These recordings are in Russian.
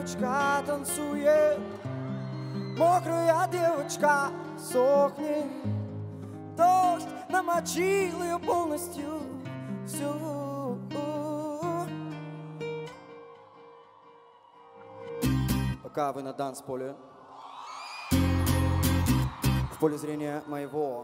девочка танцует, мокрая девочка сохнет. Дождь намочил ее полностью всю. Пока вы на танцполе, в поле зрения моего,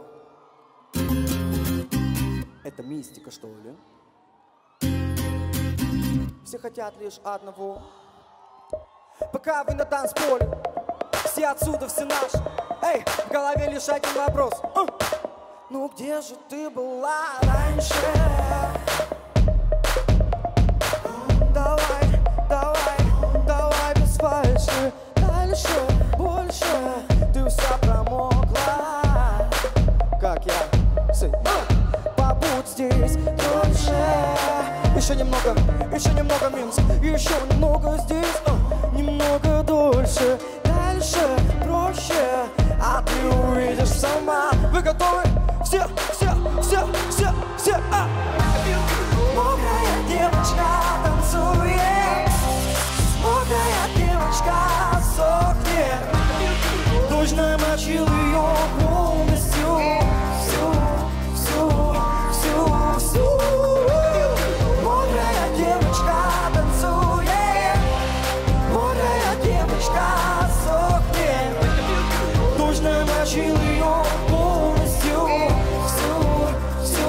это мистика, что ли? Все хотят лишь одного. Пока вы на танцполе, все отсюда, все наши. Эй, в голове лишь один вопрос. Ну где же ты была раньше? Давай, давай, давай без фальши. Дальше, больше, ты вся промокла. Как я? Побудь здесь дольше. Еще немного Минск. Еще немного здесь, немного дольше. Дальше проще, а ты увидишь сама. Вы готовы? Все. Мокрая девочка танцует, мокрая девочка сохнет. Дождь намочил ее полностью. Всю. Мокрая девочка танцует, мокрая девочка сохнет. Дождь намочил ее полностью. Всю.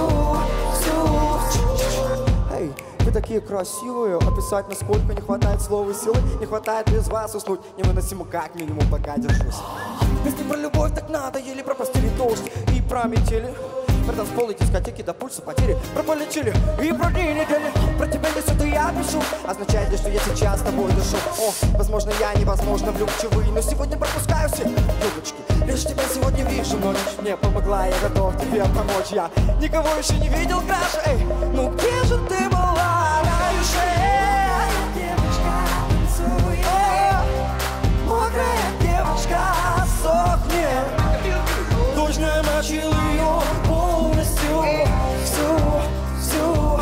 Эй, вы такие красивые, описать насколько не хватает слова и силы. Не хватает без вас уснуть невыносимо, как минимум пока держусь. Песни про любовь так надо, еле пропустили дождь и про метели. Про танцполы, дискотеки до пульса потери. Про полетели и про дни недели. Про тебя несут и я пишу. Означает ли, что я сейчас с тобой дышу? О, возможно, я невозможно влюбчивый, но сегодня пропускаю все юбочки. Лишь тебя сегодня вижу, но лишь мне помогла. Я готов тебе помочь, я никого еще не видел краше. Эй, ну где же ты была раньше? Девочка танцует, мокрая девочка сохнет. Дождь намочил ее полностью. Всю.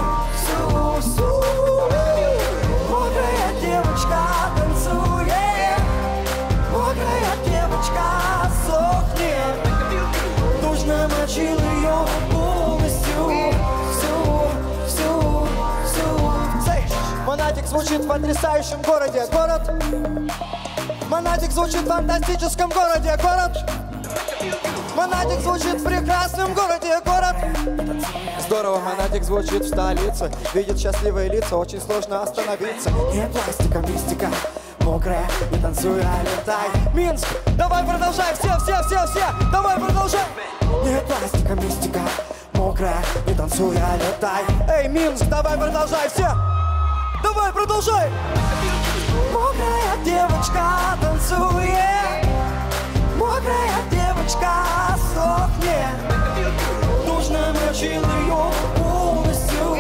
Мокрая девочка танцует, мокрая девочка сохнет. Дождь намочил ее полностью. Всю. Монатик звучит в потрясающем городе. Город. Монатик звучит в фантастическом городе. Город. Монатик звучит в прекрасном городе, город. Здорово, Монатик звучит в столице. Видит счастливые лица, очень сложно остановиться. Не пластика, мистика, мокрая, не танцуй, а летай. Минск, давай продолжай, все, давай продолжай. Не пластика, мистика, мокрая, не танцуй, а летай. Эй, Минск, давай продолжай, все, давай продолжай. Мокрая девочка танцует, мокрая девочка сохнет. Дождь намочил ее полностью.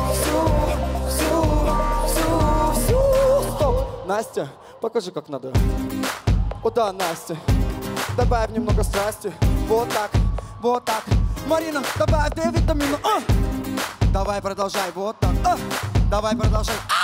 Всю. Стоп, Настя, покажи, как надо. О да, Настя, добавь немного страсти. Вот так. Марина, добавь D-витамина. Давай продолжай, вот так. Давай продолжай.